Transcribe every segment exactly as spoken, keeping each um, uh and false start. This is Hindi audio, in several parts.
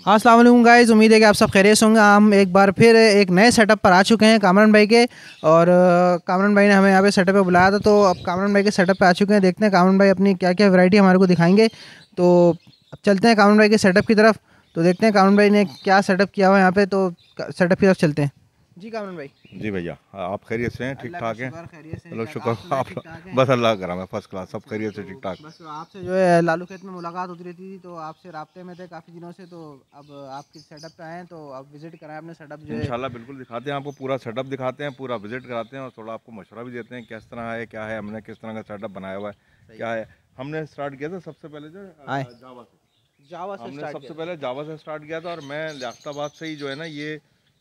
अस्सलाम वालेकुम गाइस, उम्मीद है कि आप सब खैरियत से होंगे। हम एक बार फिर एक नए सेटअप पर आ चुके हैं कामरान भाई के, और कामरान भाई ने हमें यहाँ पे सेटअप पे बुलाया था। तो अब कामरान भाई के सेटअप पे आ चुके हैं, देखते हैं कामरान भाई अपनी क्या क्या वैरायटी हमारे को दिखाएंगे। तो अब चलते हैं कामरान भाई के सेटअप की तरफ, तो देखते हैं कामरान भाई ने क्या सेटअप किया हुआ है यहाँ पे। तो सेटअप की तरफ चलते हैं। जी कामरान भाई। जी भैया, आप खैरियत से हैं? ठीक ठाक हैं? चलो शुक्र, आप बस बस अल्लाह का करम है, फर्स्ट क्लास, सब खैरियत से ठीक ठाक। बस आपसे जो है लालू खेत में मुलाकात होती रहती थी, तो आपसे राब्ते में थे काफ़ी दिनों से। तो अब आपके सेटअप पे आए हैं, तो आप विजिट कराएं अपने सेटअप जो है। इंशाल्लाह बिल्कुल दिखाते हैं आपको, पूरा सेटअप दिखाते हैं, पूरा विजिट कराते हैं और थोड़ा आपको मशवरा भी देते हैं किस तरह है, क्या है, हमने किस तरह का सेटअप बनाया हुआ है, क्या है। हमने स्टार्ट किया था सबसे पहले जो जावा से जावा से हमने सबसे पहले जावा से स्टार्ट किया था, और मैं लियाकताबाद से ही जो है ना ये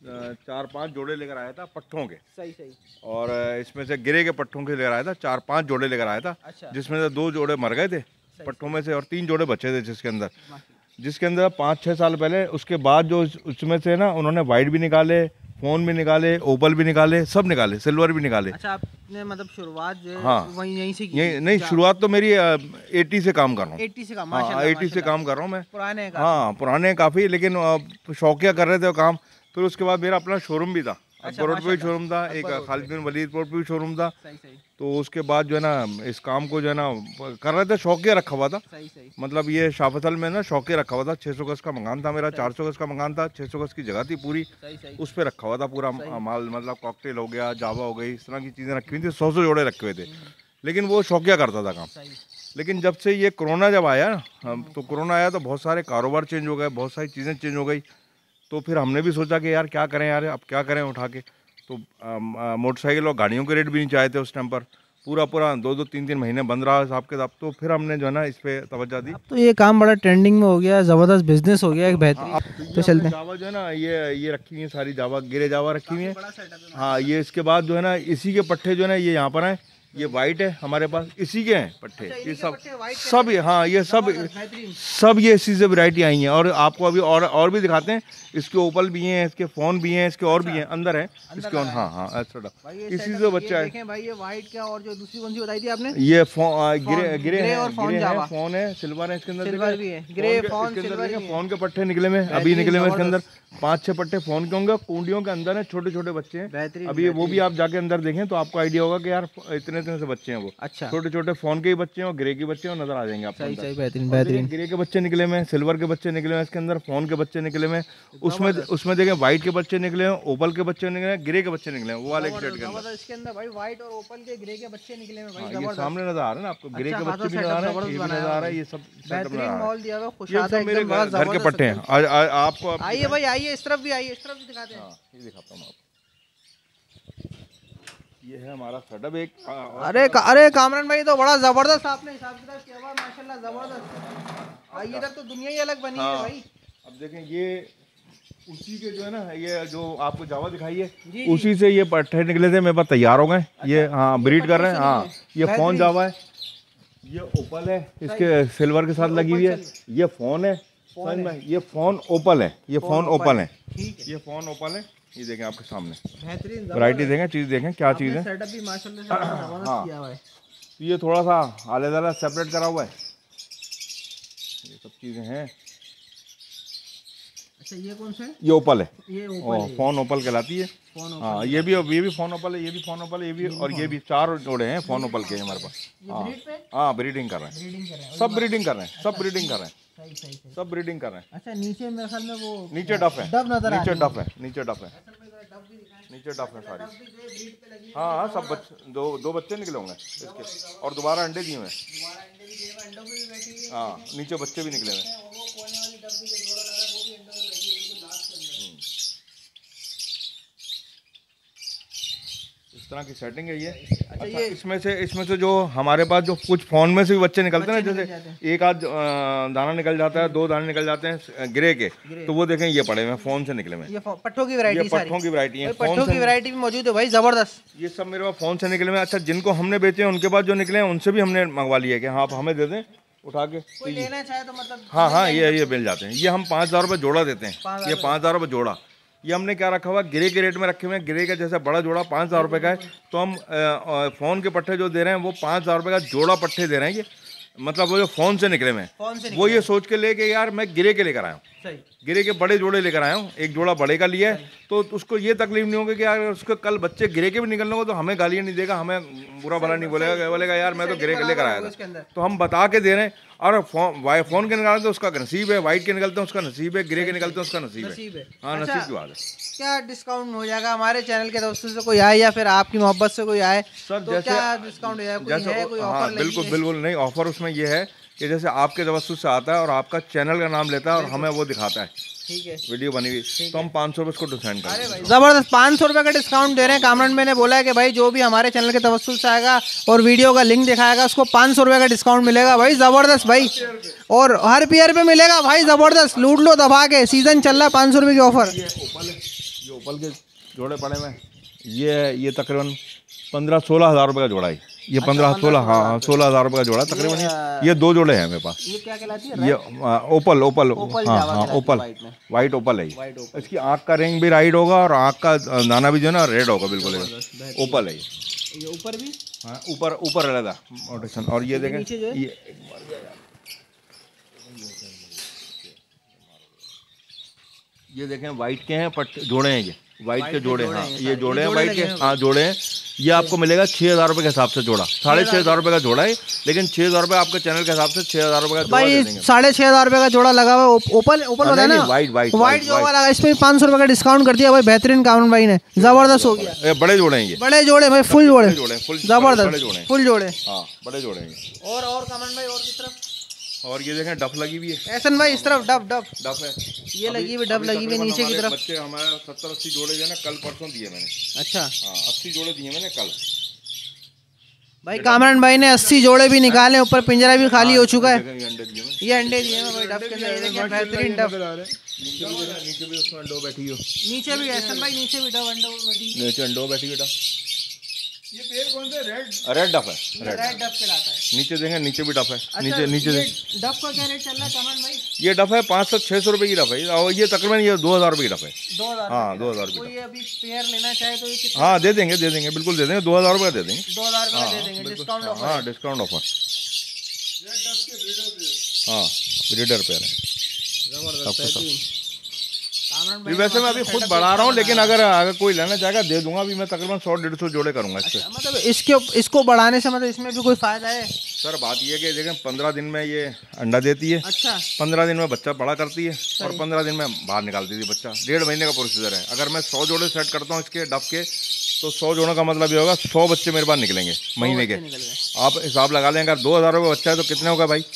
चार पांच जोड़े लेकर आया था पट्ठों के। सही सही। और इसमें से गिरे के पट्ठों के लेकर आया था, चार पांच जोड़े लेकर आया था। अच्छा। जिसमें से दो जोड़े मर गए थे पट्ठों में से, और तीन जोड़े बचे थे जिसके अंदर जिसके अंदर पाँच छः साल पहले। उसके बाद जो उसमें से ना उन्होंने वाइट भी निकाले, फोन भी निकाले, ओपल भी निकाले, सब निकाले, सिल्वर भी निकाले। अच्छा, आपने मतलब शुरुआत जो है हाँ वहीं यहीं से की? यही नहीं, शुरुआत तो मेरी एटी से काम कर रहा हूँ। एटी से काम? हाँ, एटी से काम कर रहा हूँ मैं। पुराने? हाँ पुराने काफ़ी, लेकिन शौकिया कर रहे थे काम। फिर उसके बाद मेरा अपना शोरूम भी था, अकबर रोड पे भी शोरूम था, एक खालिद बिन वलीद रोड पे भी शोरूम था। सही सही। तो उसके बाद जो है ना इस काम को जो है ना कर रहे थे, शौकिया रखा हुआ था। सही सही। मतलब ये शाह फैसल में ना शौकिया रखा हुआ था। छः सौ गज का मकान था मेरा, चार सौ गज का मकान था, छः सौ गज की जगह थी पूरी। सही सही। उस पर रखा हुआ था पूरा माल, मतलब कॉकटेल हो गया, जावा हो गई, इस तरह की चीज़ें रखी हुई थी। सौ सौ जोड़े रखे हुए थे, लेकिन वो शौकिया करता था काम। लेकिन जब से ये कोरोना जब आया ना, तो कोरोना आया तो बहुत सारे कारोबार चेंज हो गए, बहुत सारी चीज़ें चेंज हो गई। तो फिर हमने भी सोचा कि यार क्या करें यार, अब क्या करें उठा के। तो मोटरसाइकिल और गाड़ियों के रेट भी नहीं चाहे थे उस टाइम पर, पूरा पूरा दो दो तीन तीन महीने बंद रहा हिसाब के साथ। तो फिर हमने जो है ना इस पे तवज्जो दी। तो ये काम बड़ा ट्रेंडिंग में हो गया, ज़बरदस्त बिजनेस हो गया, एक बेहतरीन। हाँ, तो, तो चलते हैं। जावा जो है ना ये ये रखी हुई है सारी, जावा गिरे जावा रखी हुई है। हाँ, ये इसके बाद जो है ना इसी के पट्टे जो है ना ये यहाँ पर हैं। ये वाइट है हमारे पास, इसी के हैं पट्टे। ये सब सब हाँ ये सब सब ये इसी से वैरायटी आई हैं। और आपको अभी और और भी दिखाते हैं। इसके ओपल भी हैं, इसके फ़ोन भी हैं, इसके और भी हैं अंदर हैं इसके। हाँ हाँ ऐसा इसी से बच्चा है। देखें भाई, ये वाइट क्या, और जो दूसरी कौन सी बताई थी आपने? ये फोन गिरे गिरे है, और फोन है, फोन है, सिल्वर है इसके अंदर, सिल्वर भी है, ग्रे फोन सिल्वर है। फोन के पट्टे निकले में अभी निकले में इसके अंदर पाँच छह पट्टे फोन के होंगे। कुंडियों के अंदर है, छोटे छोटे बच्चे हैं अभी। वो भी आप जाके अंदर देखें तो आपको आइडिया होगा कि यार इतने इतने से बच्चे हैं वो। अच्छा। छोटे छोटे फोन के ही बच्चे हैं और ग्रे के बच्चे हैं, नजर आ जाएंगे आपको। सही सही, बेहतरीन बेहतरीन। ग्रे के बच्चे निकले में, सिल्वर के बच्चे निकले हैं इसके अंदर, फोन के बच्चे निकले में। उसमें उसमें देखें व्हाइट के बच्चे निकले हैं, ओपल के बच्चे निकले हैं, ग्रे के बच्चे निकले हैं, वो वाले सेट के अंदर। इसके अंदर भाई व्हाइट और ओपल के ग्रे के बच्चे निकले हैं भाई। ये सामने नजर आ रहा है ना आपको, ग्रे के बच्चे भी नजर आ रहे हैं, ये भी नजर आ रहा है। ये सब बेहतरीन मॉल दिया हुआ, ये सब मेरे घर के पट्टे हैं। आपको आइए भाई, आइए इस तरफ भी, आइए इस तरफ भी दिखाते हैं। ये दिखाता हूँ आपको, ये है हमारा सेटअप एक। अरे अरे कामरान भाई, तो बड़ा जबरदस्त आपने हिसाब किताब किया हुआ, माशाल्लाह जबरदस्त। आइए, इधर तो दुनिया ही अलग बनी है भाई। अब देखें ये उसी के जो है ना, ये जो आपको जावा दिखाई है उसी से ये पट्टे निकले थे, मेरे पास तैयार हो गए। ये हाँ ब्रीड कर रहे हैं। हाँ ये फोन जावा है, ये ओपल है, इसके सिल्वर के साथ लगी हुई है। ये फोन है, समझ में, ये फोन ओपल है, ये फोन ओपल है, ये फोन ओपल है। ये देखें आपके सामने बेहतरीन वैरायटी देखें, चीज़ देखें क्या चीज़ है। सेटअप भी माशाल्लाह से जबरदस्त किया हुआ है। ये थोड़ा सा आले दाला सेपरेट करा हुआ है, ये सब चीज़ें हैं। अच्छा, ये कौन सा है? ये ओपल है, ये ओपल है। फोन ओपल कहलाती है। हाँ ये भी ये भी फोन ओपल है, ये भी फोन ओपल है, ये भी, और ये भी चार जोड़े हैं फोन ओपल के हमारे पास। हाँ हाँ ब्रीडिंग कर रहे हैं, सब ब्रीडिंग कर रहे हैं, सब ब्रीडिंग कर रहे हैं, सही सही सही, सब ब्रीडिंग कर रहे हैं। अच्छा, नीचे मेरे ख्याल में वो नीचे डफ है, डब नजर आ नीचे रही है। डफ है, नीचे डफ है, नीचे डफ है सारी। हाँ हाँ सब बच्चे, दो दो बच्चे निकले होंगे इसके, और दोबारा अंडे दिए हुए। हाँ नीचे बच्चे भी निकले हुए। इस तरह की सेटिंग है ये। अच्छा, ये इसमें से इसमें से जो हमारे पास जो कुछ फोन में से भी बच्चे निकलते हैं ना, जैसे एक आध दाना निकल जाता है, दो दाने निकल जाते हैं ग्रे के, तो वो देखें ये पड़े हुए फोन से निकले हुए। ये पट्ठों की वैरायटी, पट्ठों की वैरायटी है, पट्ठों की वैरायटी भी मौजूद है भाई, जबरदस्त। ये सब मेरे पास फोन से निकले हुए। अच्छा, जिनको हमने बेचे हैं उनके पास जो निकले हैं उनसे भी हमने मंगवा लिया कि हाँ आप हमें दे दें उठा के, कोई लेना चाहे तो मतलब। हाँ हाँ ये ये मिल जाते हैं। ये हम पाँच हज़ार रुपये जोड़ा देते हैं, ये पाँच हज़ार रुपये जोड़ा। ये हमने क्या रखा हुआ, ग्रे के रेट में रखे हुए हैं। ग्रे का जैसे बड़ा जोड़ा पाँच हज़ार रुपये का है, तो हम फ़ोन के पट्टे जो दे रहे हैं वो पाँच हज़ार रुपये का जोड़ा पट्टे दे रहे हैं। ये मतलब वो जो फ़ोन से निकले हुए हैं, वो ये सोच के ले के यार मैं ग्रे के लेकर आया हूँ, सही। गिरे के बड़े जोड़े लेकर आया हूँ, एक जोड़ा बड़े का लिया है, तो उसको ये तकलीफ नहीं होगी कि यार उसके कल बच्चे गिरे के भी निकलने को तो हमें गालियाँ नहीं देगा, हमें बुरा भला नहीं बोलेगा, बोलेगा यार मैं तो गिरे के लेकर आया था। तो हम बता के दे रहे हैं। और फोन फोन के निकालते हैं उसका नसीब है, वाइट के निकलते हैं उसका नसीब है, गिरे के निकलते हैं उसका नसीब है। हाँ, नसीब की बात है। क्या डिस्काउंट हो जाएगा हमारे चैनल के दोस्तों से कोई आए या फिर आपकी मोहब्बत से कोई आए सर? तो जैसे क्या डिस्काउंट हो जाएगा? कोई है कोई हाँ, ऑफर? बिल्कुल बिल्कुल नहीं, ऑफर उसमें ये है कि जैसे आपके तवज्जुह से आता है और आपका चैनल का नाम लेता है और हमें वो दिखाता है, ठीक है, वीडियो बनी हुई, तो हम पाँच सौ रुपये उसको डिस्काउंट अरे करें। भाई जबरदस्त पाँच सौ रुपये का डिस्काउंट दे रहे हैं। कामरान भाई ने बोला है कि भाई जो भी हमारे चैनल के तवज्जुह से आएगा और वीडियो का लिंक दिखाएगा उसको पाँच सौ रुपये का डिस्काउंट मिलेगा भाई, जबरदस्त भाई। और हर पेयर पे मिलेगा भाई, जबरदस्त, लूट लो दबा के, सीजन चल रहा है, पाँच सौ रुपये की ऑफर। ये ओपल है, ये ओपल के जोड़े पड़े हुए, ये ये तकरीबन पंद्रह सोलह हज़ार रुपये का जोड़ा है। ये पंद्रह सोलह हाँ सोलह हज़ार रुपये का जोड़ा तकरीबन। ये ये दो जोड़े हैं मेरे पास। ये क्या कहलाती है? ये ओपल ओपल हाँ हाँ ओपल, वाइट ओपल है। इसकी आँख का रिंग भी राइट होगा और आँख का दाना भी जो है ना रेड होगा, बिल्कुल ओपल है ये। ऊपर भी हाँ, ऊपर ऊपर रहता मोटेशन। और ये देखें, ये ये देखें वाइट के हैं, पट जोड़े हैं, ये वाइट के जोड़े, हाँ ये जोड़े हैं वाइट के, हाँ जोड़े हैं। ये आपको मिलेगा छः हज़ार रुपये के हिसाब से जोड़ा, साढ़े छः हज़ार रुपये का जोड़ा है, लेकिन छः हज़ार रुपये आपके चैनल के हिसाब से छः हज़ार रुपये का जोड़ा दे देंगे। साढ़े छः हज़ार रुपये का जोड़ा लगा हुआ है। ओपल ओपल होता है ना, वाइट वाइट वाइट जो लगा, इस पे पाँच सौ रुपये का डिस्काउंट कर दिया भाई, बेहतरीन कामरान भाई ने, जबरदस्त हो गया। ये बड़े जोड़े हैं, ये बड़े जोड़े भाई, फुल जोड़े, जबरदस्त फुल जोड़े, हाँ बड़े जोड़े हैं। और और कामरान भाई और किस तरफ? और ये देखें डफ लगी हुई है, एहसन भाई इस तरफ डफ डफ डफ है, ये लगी हुई, डफ लगी हुई नीचे की तरफ। बच्चे हमारे सत्तर अस्सी जोड़े जो है ना कल परसों दिए मैंने। अच्छा, हाँ अस्सी जोड़े दिए मैंने कल भाई। कामरान भाई ने अस्सी जोड़े भी निकाले, ऊपर पिंजरा भी खाली हो चुका है। ये अंडे दिए ये अंडे दिए हैं भाई डफ के अंदर, ये देखिए बेहतरीन डफ। नीचे भी उसमें अंडो बैठी हो, नीचे भी एहसन भाई, नीचे भी डफ अंडो बैठी है, नीचे अंडो बैठी बेटा। ये पेड़ कौन सा? रेड रेड डफ है, रेड रेड डफ कहलाता है। नीचे देखें, नीचे भी डफ है। अच्छा, नीचे नीचे ये डफ का क्या रेट चल रहा है कामरान भाई? ये डफ है पाँच सौ छः सौ रुपये की डफ है, और ये तकरीबन ये दो हज़ार रुपये की डफ है। दो हज़ार हाँ दो हज़ार रुपये। कोई अभी पेयर लेना चाहे तो ये कितना? हाँ दे देंगे, दे देंगे, बिल्कुल दे देंगे, दो हज़ार रुपये दे देंगे, दो हज़ार रुपये दे देंगे, डिस्काउंट ऑफर। हाँ डिस्काउंट ऑफर, हाँ ब्रीडर पेयर है। वैसे मैं अभी खुद बढ़ा रहा हूँ, लेकिन अगर अगर कोई लेना चाहेगा दे दूंगा। अभी मैं तकरीबन सौ डेढ़ सौ जोड़े करूंगा इससे। अच्छा, मतलब इसके इसको बढ़ाने से मतलब इसमें भी कोई फायदा है? सर बात ये है कि देखें पंद्रह दिन में ये अंडा देती है, अच्छा, पंद्रह दिन में बच्चा बड़ा करती है, और पंद्रह दिन में बाहर निकालती थी बच्चा। डेढ़ महीने का प्रोसीजर है। अगर मैं सौ जोड़े सेट करता हूँ इसके डफ के, तो सौ जोड़ों का मतलब ये होगा सौ बच्चे मेरे पास निकलेंगे महीने के। आप हिसाब लगा लें, अगर दो हज़ार रुपये बच्चा है तो कितने होगा भाई?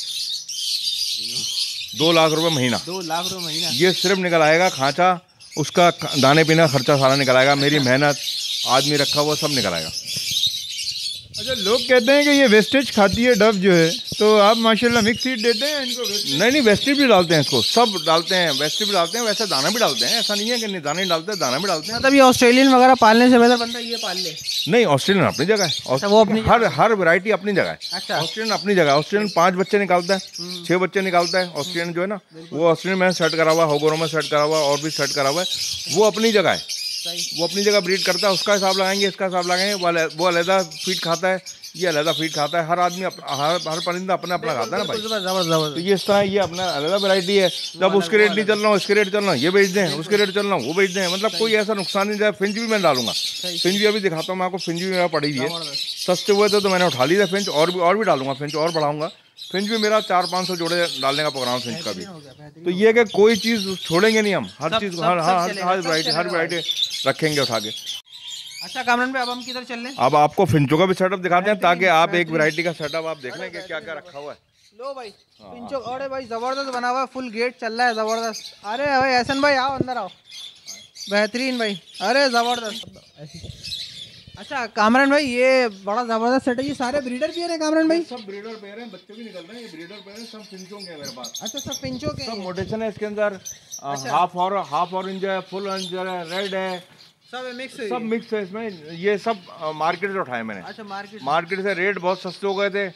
दो लाख रुपये महीना। दो लाख रुपये महीना ये सिर्फ निकल आएगा खांचा, उसका दाने पीने का खर्चा सारा निकल आएगा, मेरी मेहनत, आदमी रखा हुआ सब निकल आएगा। अच्छा, लोग कहते हैं कि ये वेस्टेज खाती है डफ जो है, तो आप माशाल्लाह मिक्स सीड देते हैं इनको? नहीं नहीं, वेस्टेज भी डालते हैं इसको, सब डालते हैं, वेस्टेज भी डालते हैं, वैसे दाना भी डालते हैं। ऐसा नहीं है कि नहीं दाना नहीं डालते हैं, दाना भी डालते हैं। मतलब ये ऑस्ट्रेलियन वगैरह पालने से बेहतर बनता है ये पाल ले? नहीं, ऑस्ट्रेलियन अपनी जगह है, वो अपनी हर हर वैरायटी अपनी जगह है। अच्छा, ऑस्ट्रेलियन अपनी जगह है। ऑस्ट्रेलियन पाँच बच्चे निकालता है, छः बच्चे निकालता है ऑस्ट्रेलियन जो है ना, वो ऑस्ट्रेलियन में सेट करा हुआ है, होगोरो में सेट करा हुआ है, और भी सेट करा हुआ है। वो अपनी जगह है, वो अपनी जगह ब्रीड करता है, उसका हिसाब लगाएंगे, इसका हिसाब लगाएंगे। वो अलहदा फीड खाता है, ये अलहदा फीड खाता है। हर आदमी हर हर परिंदा अपना अपना खाता है ना भाई। तो ये इस तरह ये अपना अलग वैरायटी है। जब उसके रेट नहीं चल रहा हूँ, इसके रेट चल रहा हूँ, ये बेच दें, उसके रेट चल रहा हूँ, वो बेच दें, मतलब कोई ऐसा नुकसान नहीं जाए। फिंच भी मैं डालूंगा, फिंच भी अभी दिखाता हूँ मैं आपको। फिंच भी मेरा पड़ी हुई है, सस्ते हुए थे तो मैंने उठा ली था फिंच, और भी और भी डालूंगा फिंच, और बढ़ाऊंगा फिंच भी। मेरा चार पाँच सौ जोड़े डालने का प्रोग्राम फिंच का भी। तो ये कि कोई चीज़ छोड़ेंगे नहीं हम, हर चीज़ हर हर हर वैरायटी हर वैरायटी रखेंगे उठा के। अच्छा कामरान भाई, अब हम किधर चल रहे हैं? अब आपको फिंचो का भी सेटअप दिखाते हैं, ताकि आप एक वैरायटी का सेटअप आप देख लें कि क्या क्या रखा हुआ है। लो भाई फिंचो, अरे भाई जबरदस्त बना हुआ है, फुल गेट चल रहा है, जबरदस्त। अरे भाई एहसन भाई आओ, अंदर आओ, बेहतरीन भाई, अरे जबरदस्त। अच्छा कामरान भाई, ये बड़ा जबरदस्त सेट है, ये सारे ब्रीडर पेयर हैं कामरान भाई? सब ब्रीडर पेयर हैं, बच्चे भी निकल रहे हैं, ये ब्रीडर पेयर हैं, सब फिंचों के हैं मेरे पास। अच्छा, सब फिंचों के, सब मोटेशन है इसके अंदर। हाफ और हाफ ऑरेंज है, फुल ऑरेंज है, रेड है, सब मिक्स है, सब मिक्स है इसमें। ये सब मार्केट से उठाए मैंने। अच्छा, मार्केट मार्केट से रेट बहुत सस्ते हो गए थे,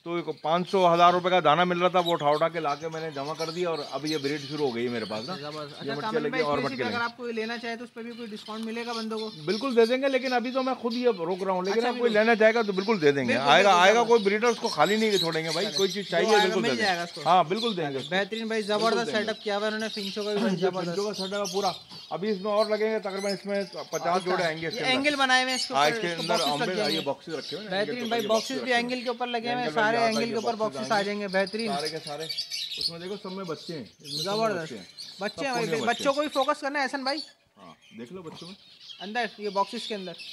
तो पाँच सौ हज़ार रुपए का दाना मिल रहा था, वो उठा उठा के लाके मैंने जमा कर दिया और अब ये ब्रीड शुरू हो गई है मेरे पास ना। अच्छा कामन भाई, और अगर आपको लेना चाहे तो उस पर भी कोई डिस्काउंट मिलेगा बंदों को? बिल्कुल दे देंगे, लेकिन अभी तो मैं खुद ही रोक रहा हूँ, लेकिन अब कोई लेना चाहेगा तो बिल्कुल दे देंगे। आएगा आएगा कोई ब्रीडर, उसको खाली नहीं छोड़ेंगे भाई, कोई चीज चाहिए बिल्कुल दे देंगे। हाँ बिल्कुल देंगे। बेहतरीन भाई, जबरदस्त सेटअप किया हुआ उन्होंने फिंचो का भी, जबरदस्त सेटअप पूरा। अभी इसमें और लगेंगे तकरीबन, इसमें पचास जोड़े आएंगे। एंगल बनाए हुए इसके अंदर, बॉक्सेस रखे हुए। बेहतरीन भाई, बॉक्सेस भी एंगल के ऊपर लगे हुए, सारे एंगल के ऊपर बॉक्सेस आ जाएंगे। बेहतरीन सारे के सारे। उसमें देखो सब में बच्चे हैं, जबरदस्त बच्चे हैं भाई। बच्चों को भी फोकस करना है एहसन भाई। हाँ देख लो बच्चों में अंदर, ये बॉक्सेस के अंदर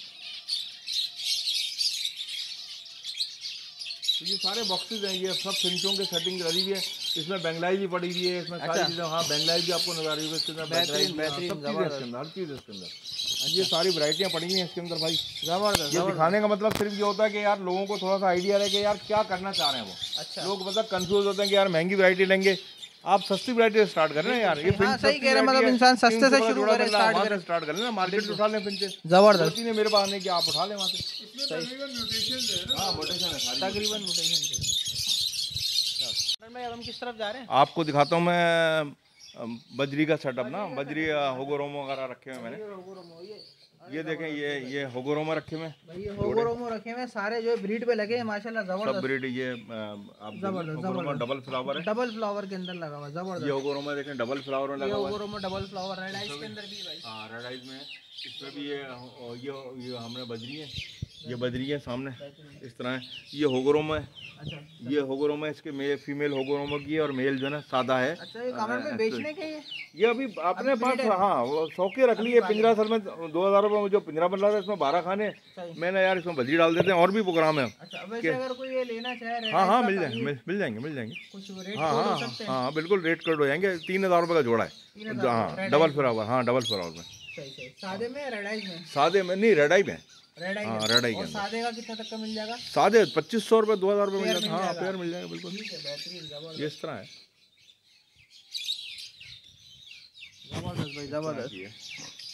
तो ये सारे बॉक्सेस हैं, ये सब फिंचों के सेटिंग करी हुई है। इसमें बेंगलाई भी पड़ी हुई है, इसमें सारी चीजें। हाँ बेंगलाई भी आपको नजर आ रही है इसके अंदर, बेहतरीन बेहतरीन सब चीजें इसके अंदर, हर चीज इसके अंदर। ये सारी वैरायटियां पड़ी हुई हैं इसके अंदर भाई। जबरदस्त। ये दिखाने का मतलब सिर्फ ये होता है कि यार लोगों को थोड़ा सा आइडिया रहे कि यार क्या करना चाह रहे हैं वो। अच्छा। लोग मतलब कंफ्यूज होते हैं कि यार महंगी वैरायटी लेंगे, आप सस्ती वैरायटी स्टार्ट करें ना यार। ये हाँ, सही कह रहे हैं, मतलब इंसान सस्ते से शुरू करे, स्टार्ट करे स्टार्ट कर लेना, मार्केट से उठा लें फिंचे। जबरदस्त। ने मेरे पास आने की आप उठा लें वहाँ से। तकरीबन म्यूटेशन है ना। हाँ म्यूटेशन है सारी, तकरीबन म्यूटेशन। अब हम किस तरफ जा रहे हैं? आपको दिखाता हूँ मैं बजरी का सेटअप ना। बजरी होगोरोमो वगैरह रखे हुए मैंने। ये देखें, ये ये होगोरोमो रखे हुए भाई, ये होगोरोमो रखे हुए सारे जो ब्रीड पे लगे हैं माशाल्लाह, जबरदस्त सब ब्रीड। ये आप जबरदस्त डबल फ्लावर है, डबल फ्लावर के अंदर लगा हुआ, जबरदस्त। ये होगोरोमो देखें डबल फ्लावर में लगा हुआ है। होगोरोमो डबल फ्लावर रेड आइस के अंदर भी भाई। हाँ रेड आइस में इसमें भी ये ये ये हमने बजरी है, ये बजरी है सामने इस तरह है। ये होगोरोमो है। अच्छा। ये होगोरोमो है, इसके मेल फीमेल होगोरोमो की है और मेल जो है ना सादा है। अच्छा, ये कामन में बेचने के ये ये अभी अपने पास हाँ वो शौके रख लिए। पिंजरा सर में दो हज़ार रुपये में जो पिंजरा बन रहा था, इसमें बारह खाने मैंने यार इसमें बजरी डाल देते हैं, और भी प्रोग्राम है। अच्छा, वैसे अगर कोई ये लेना चाहे, हाँ हाँ मिल जाएंगे, मिल, मिल जाएंगे मिल जाएंगे कुछ रेट हाँ हाँ हाँ बिल्कुल रेट कट हो जाएंगे। तीन हज़ार रुपये का जोड़ा है। हाँ डबल फ्लावर, हाँ डबल फ्लावर में। सादे में रेड आइस में? सादे में नहीं, रेड आई में। रेड आई, हाँ रेड आई और सादे का कितना तक का मिल जाएगा? सादे पच्चीस सौ रुपये, दो हज़ार रुपये मिल जाएगा। हाँ पेयर मिल जाएगा बिल्कुल। बेहतरीन, ये इस तरह है। जबरदस्त भाई, जबरदस्त।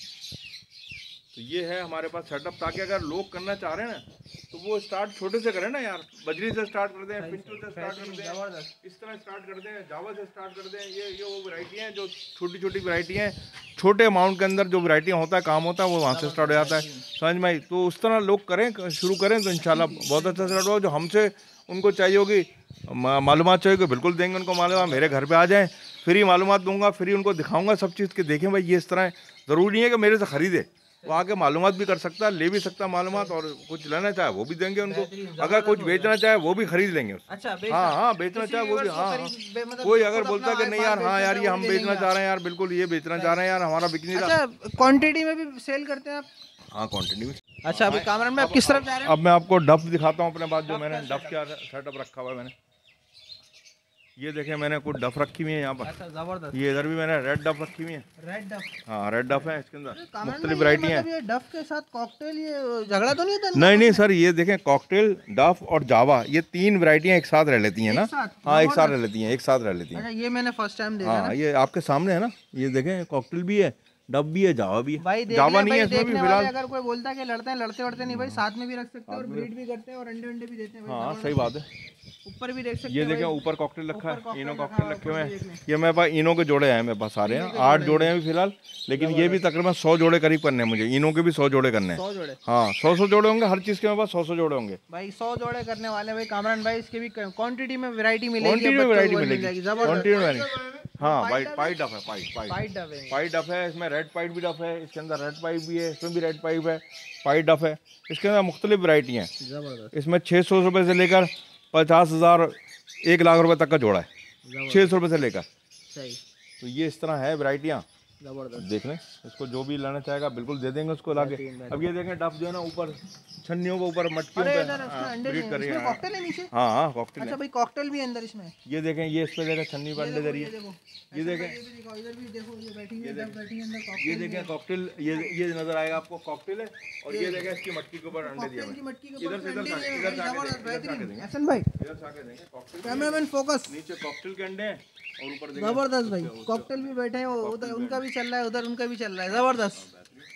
तो ये है हमारे पास सेटअप, ताकि अगर लोग करना चाह रहे हैं ना तो वो स्टार्ट छोटे से करें ना यार। बजरी से स्टार्ट कर दें, पिंटू से स्टार्ट कर दें, इस तरह स्टार्ट कर दें, जावा से स्टार्ट कर दें। ये ये वो वैरायटी हैं जो छोटी छोटी वैरायटी हैं, छोटे अमाउंट के अंदर जो वैरायटियाँ होता है, काम होता है, वो वहाँ से स्टार्ट हो जाता है, समझ में आई। तो उस तरह लोग करें, शुरू करें तो इंशाल्लाह बहुत अच्छा स्टार्ट होगा। जो हमसे उनको चाहिए होगी मालूमात चाहिए, बिल्कुल देंगे उनको मालूमात। मेरे घर पर आ जाएँ, फ्री मालूमात दूंगा, फ्री उनको दिखाऊंगा सब चीज़ के। देखें भाई ये इस तरह है, ज़रूरी नहीं है कि मेरे से ख़रीदे, वो आके मालूमात भी कर सकता है, ले भी सकता है मालूमात, और कुछ लेना चाहे वो भी देंगे उनको। अगर कुछ बेचना चाहे वो भी खरीद लेंगे। अच्छा, हाँ हाँ बेचना चाहे वो भी। हाँ कोई अगर बोलता है कि नहीं यार, हाँ यार ये हम बेचना चाह रहे हैं यार, बिल्कुल ये बेचना चाह रहे हैं यार, हमारा बिक नहीं रहा। क्वांटिटी में भी सेल करते हैं आप? हाँ क्वांटिटी में। अच्छा, अभी कामरान में आप किस तरफ जा रहे हैं? अब मैं आपको डफ दिखाता हूँ अपने पास, जो मैंने डफ क्या सेटअप रखा हुआ है मैंने। ये देखें मैंने कुछ डफ रखी हुई है यहाँ पर। अच्छा, जबरदस्त। ये इधर भी मैंने रेड डफ रखी हुई है। रेड डफ? हाँ रेड डफ है, इसके अंदर मुख्तलिफ वैरायटी है। ये डफ के साथ कॉकटेल, ये झगड़ा तो नहीं होता? नहीं नहीं सर, ये देखें कॉकटेल, डफ और जावा, ये तीन वैरायटियाँ एक साथ रह लेती हैं ना। हाँ एक साथ रह लेती हैं, एक साथ रह लेती हैं। अच्छा, ये मैंने फर्स्ट टाइम देखा। हाँ ये आपके सामने है ना, ये देखें कॉकटेल भी है, डब भी है, जावा भी है। भाई जावा नहीं है इसमें भी फिलहाल। अगर कोई बोलता है कि लड़ते हैं, लड़ते वड़ते नहीं भाई, साथ में भी रख सकते हैं और ब्रीड भी करते हैं और अंडे अंडे भी देते हैं। हाँ सही बात है। ऊपर भी देख सकते हैं। ये देखें ऊपर कॉकटेल रखा है, इनो कॉकटेल रखे हुए हैं। ये मेरे पास इनो के जोड़े हैं, मेरे पास सारे हैं, आठ जोड़े हैं फिलहाल, लेकिन ये भी तकरीबन सौ जोड़े करीब करने हैं मुझे। इनो के भी सौ जोड़े करने हैं। सौ जोड़े? हाँ सौ सौ जोड़े होंगे, हर चीज़ के मेरे पास सौ सौ जोड़े होंगे भाई। सौ जोड़े करने वाले भाई कामरान भाई, इसके भी क्वांटिटी में वैरायटी मिलेगी, क्वांटिटी में वैरायटी मिलेगी, क्वांटिटी में वैरायटी। हाँ वाइट पाइट डफ है, पाइट पाइट पाइट डफ है, पाइट डफ है। इसमें रेड पाइट भी डफ है, इसके अंदर रेड पाइप भी है, इसमें भी रेड पाइप है, पाइट डफ है। इसके अंदर मुख्तलिफ वैरायटी हैं। जबरदस्त। इसमें छः सौ रुपये से लेकर पचास हज़ार एक लाख रुपए तक का जोड़ा है, छः सौ रुपये से लेकर। सही। तो ये इस तरह है वैरायटियाँ। जबरदस्त। देख लें, इसको जो भी लेना चाहेगा बिल्कुल दे देंगे उसको लाके। अब ये देखें डफ जो है ना, ऊपर छन्नियों के ऊपर मटकियों पे ब्रीड कर रही है। कॉकटेल है नीचे? हाँ हाँ कॉकटेल। अच्छा भाई, कॉकटेल भी अंदर इसमें? ये देखें, ये इस पे देखें छन्नी पर अंडे दे रही है। ये देखें, इधर भी देखो, ये बैठी है, डफ बैठी है अंदर। ये देखें कॉकटेल, ये ये नजर आएगा आपको कॉकटेल है। और ये देखें इसकी मटकी के ऊपर अंडे दिए हैं। इधर से इधर इधर जाके देंगे, हसन भाई इधर जाके देंगे कॉकटेल। Cameraman focus. नीचे कॉकटेल के अंडे हैं और ऊपर देखें जबरदस्त भाई, कॉकटेल भी बैठे हैं, उधर उनका भी चल रहा है, उधर उनका भी चल रहा है। जबरदस्त।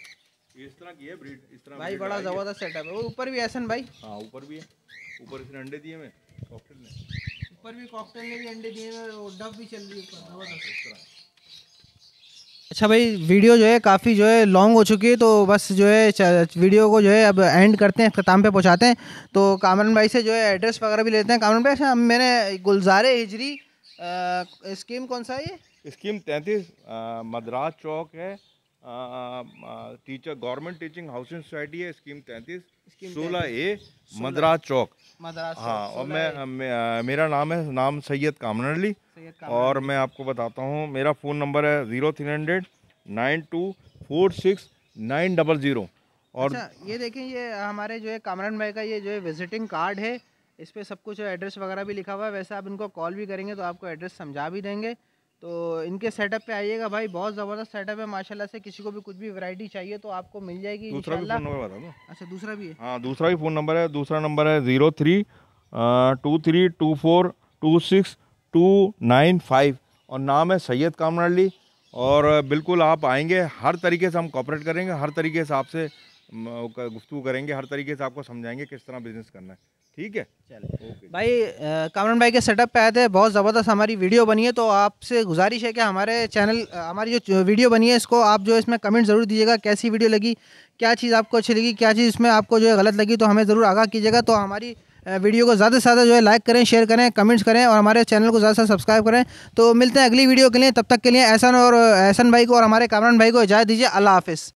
ये इस तरह की है ब्रीड, इस तरह भाई breed बड़ा लगाई है। ज़बरदस्त सेटअप है। वो ऊपर भी ऐसा भाई, हाँ ऊपर भी है, ऊपर इसने अंडे दिए में कॉकटेल ने, ऊपर भी कॉकटेल ने भी अंडे दिए हैं और डब भी चल रही है ऊपर, ज़बरदस्त। इस तरह। अच्छा भाई, वीडियो जो है काफ़ी जो है लॉन्ग हो चुकी है, तो बस जो है च- वीडियो को जो है अब एंड करते हैं, ख़त्म पे पहुंचाते हैं। तो कामरान भाई से जो है एड्रेस वगैरह भी लेते हैं। कामरान भाई, अच्छा मैंने गुलजारे हिजरी अ, स्कीम कौन सा है ये? स्कीम तैंतीस मद्रास चौक है, teacher government teaching housing society है, स्कीम तैंतीस स्कीम सोलह ए सोलह मद्रास चौक। मद्रास हाँ चौक, और सोलह मैं, ए, मैं अ, मेरा नाम है नाम सैयद कामरान अली। सैयद कामरान और अली। मैं आपको बताता हूँ, मेरा फ़ोन नंबर है zero three hundred nine two four six nine double zero. और अच्छा ये देखें, ये हमारे जो है कामरान भाई का ये जो है विजिटिंग कार्ड है, इस पे सब कुछ एड्रेस वगैरह भी लिखा हुआ है। वैसे आप इनको कॉल भी करेंगे तो आपको एड्रेस समझा भी देंगे। तो इनके सेटअप पे आइएगा भाई, बहुत ज़बरदस्त सेटअप है माशाल्लाह से। किसी को भी कुछ भी वैरायटी चाहिए तो आपको मिल जाएगी दूसरा भी इंशाल्लाह। फ़ोन नंबर बता दो। अच्छा दूसरा भी है? हाँ दूसरा भी फ़ोन नंबर है, दूसरा नंबर है zero three two three two four two six two nine five और नाम है सैयद कामरान अली। और बिल्कुल आप आएंगे, हर तरीके से हम कॉपरेट करेंगे, हर तरीके से आपसे गुफ्तगू करेंगे, हर तरीके से आपको समझाएंगे किस तरह बिजनेस करना है। ठीक है, चले ओके भाई, अ, कामरान भाई के सेटअप पे आए थे, बहुत ज़बरदस्त हमारी वीडियो बनी है। तो आपसे गुजारिश है कि हमारे चैनल अ, हमारी जो वीडियो बनी है इसको आप जो है इसमें कमेंट ज़रूर दीजिएगा, कैसी वीडियो लगी, क्या चीज़ आपको अच्छी लगी, क्या चीज़ इसमें आपको जो है गलत लगी, तो हमें ज़रूर आगाह कीजिएगा। तो हमारी अ, वीडियो को ज़्यादा से ज़्यादा जो है लाइक करें, शेयर करें, कमेंट्स करें और हमारे चैनल को ज़्यादा से ज़्यादा सब्सक्राइब करें। तो मिलते हैं अगली वीडियो के लिए, तब तक के लिए एहसन और एहसन भाई को और हमारे कामरान भाई को इजाज़त दीजिए। अल्लाह हाफ़िज़।